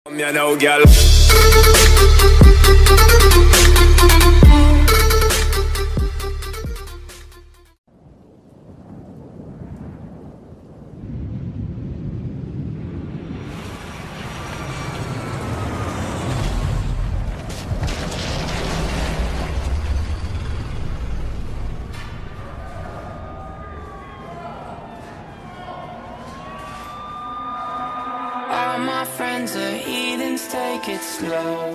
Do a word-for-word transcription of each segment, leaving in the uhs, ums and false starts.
You know, girl. All my friends are heathens, take it slow.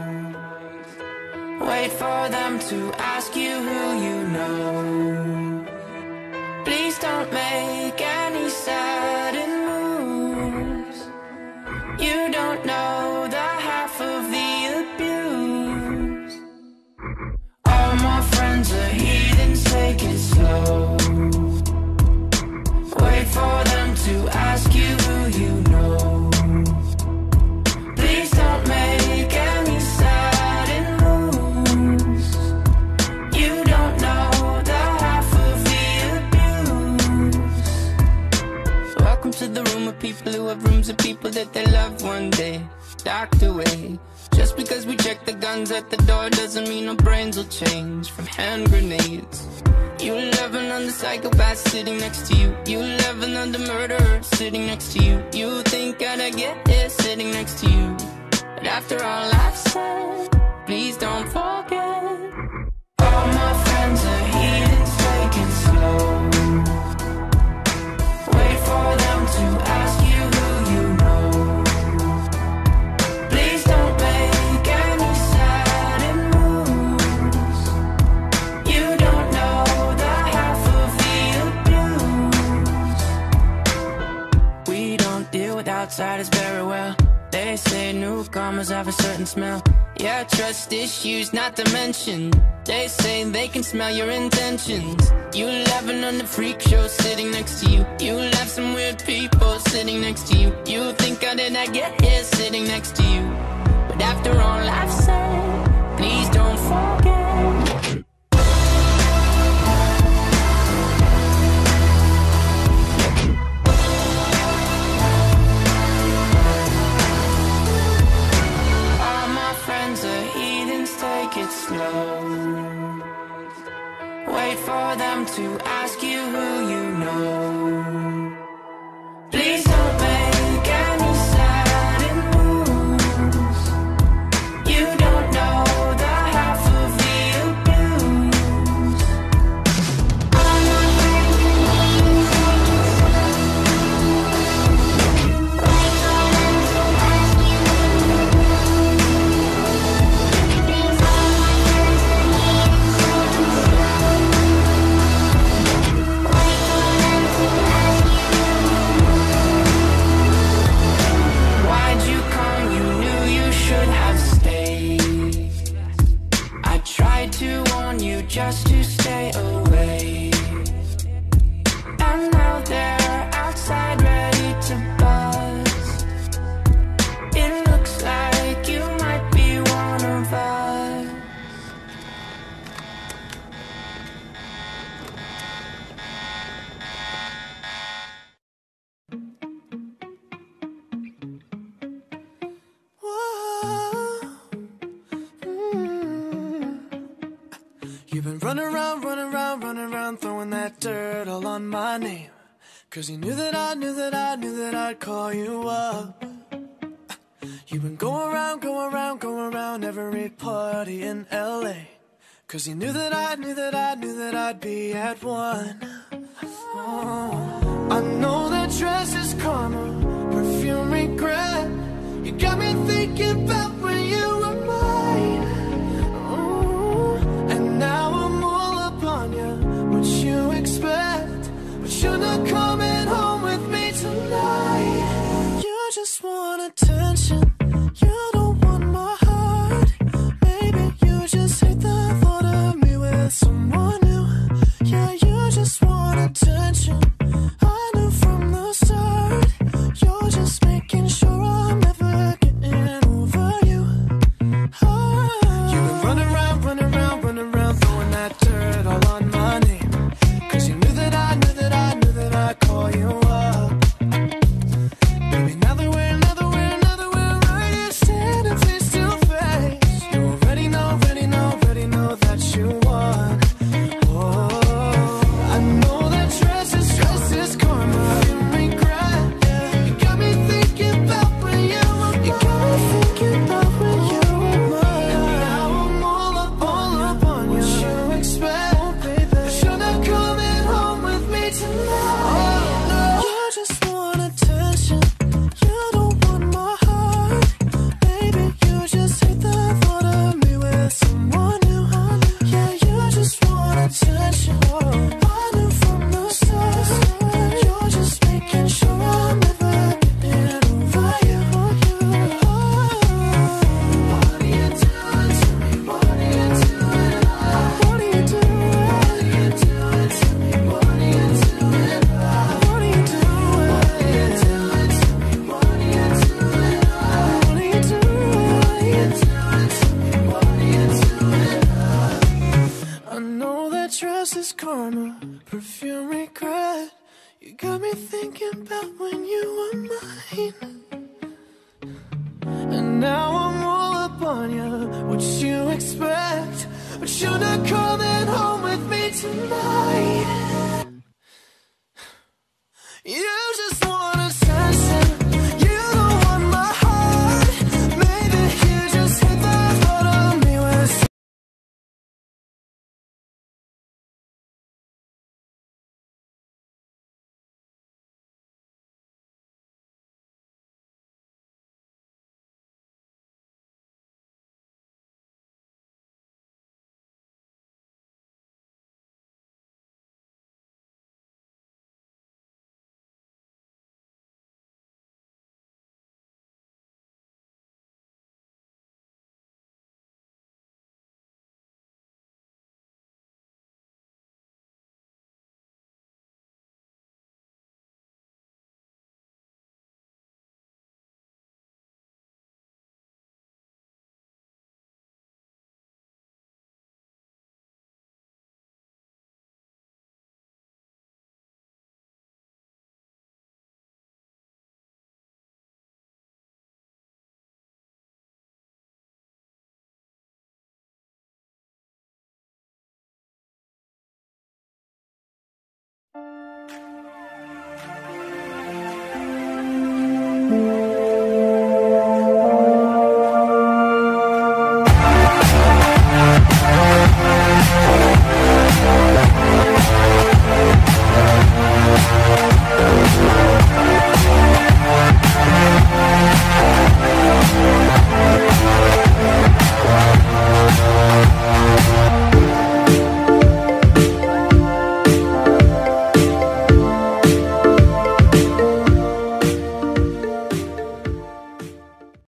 Wait for them to ask you who you know. Please don't make any sudden moves. You don't know the half of the abuse. All my friends are heathens, take it slow. Wait for them to ask you who you know. Please don't make any sudden moves. You don't know the half of the abuse. Welcome to the room of people who have rooms of people that they love one day docked away. Just because we check the guns at the door doesn't mean our brains will change from hand grenades. You love another psychopath sitting next to you. You love another murderer sitting next to you. You think I'd get here sitting next to you. But after all I've said, please don't forget. All my friends are heathens, take it slow. Wait for them to ask you who you know. Please don't make any sudden moves. You don't know the half of the abuse. We don't deal with outsiders very well. They say newcomers have a certain smell. Yeah, trust issues not to mention. They say they can smell your intentions. You laughing on the freak show sitting next to you. You laugh some weird people sitting next to you. You think I did not get here sitting next to you. But after all I've said, please don't forget. Take it slow. Wait for them to ask you who you know. Please don't make any sudden moves. You don't know the half of the abuse. All my friends wait for them to ask you who you just to stay away. And now they're outside ready to buzz. It looks like you might be one of us. You've been running around, running around, running around, throwing that dirt all on my name. Cause you knew that I knew that I knew that I'd call you up. You've been going around, going around, going around every party in L A. Cause you knew that I knew that I knew that I'd be at one. Oh, I know that dress is karma, perfume regret. You got me thinking about when you were mine. Now I'm all up on you, what you expect. But you're not coming home with me tonight. You just want attention, you don't want my heart. Maybe you just hate the thought of me with someone new. Yeah, you just want attention, I knew from the start. You're just making sure I'm never getting over you. Oh. You've been running around, running around, running around, throwing that dirt all on my name. Cause you knew that I knew that I knew that I'd call you up. Baby, now that we're, now that we're, now that we're right karma, perfume regret. You got me thinking about when you were mine. And now I'm all up on you, what you expect? But you're not coming home with me tonight. You just want attention, you don't want my heart. Maybe you just hit the thought of me with.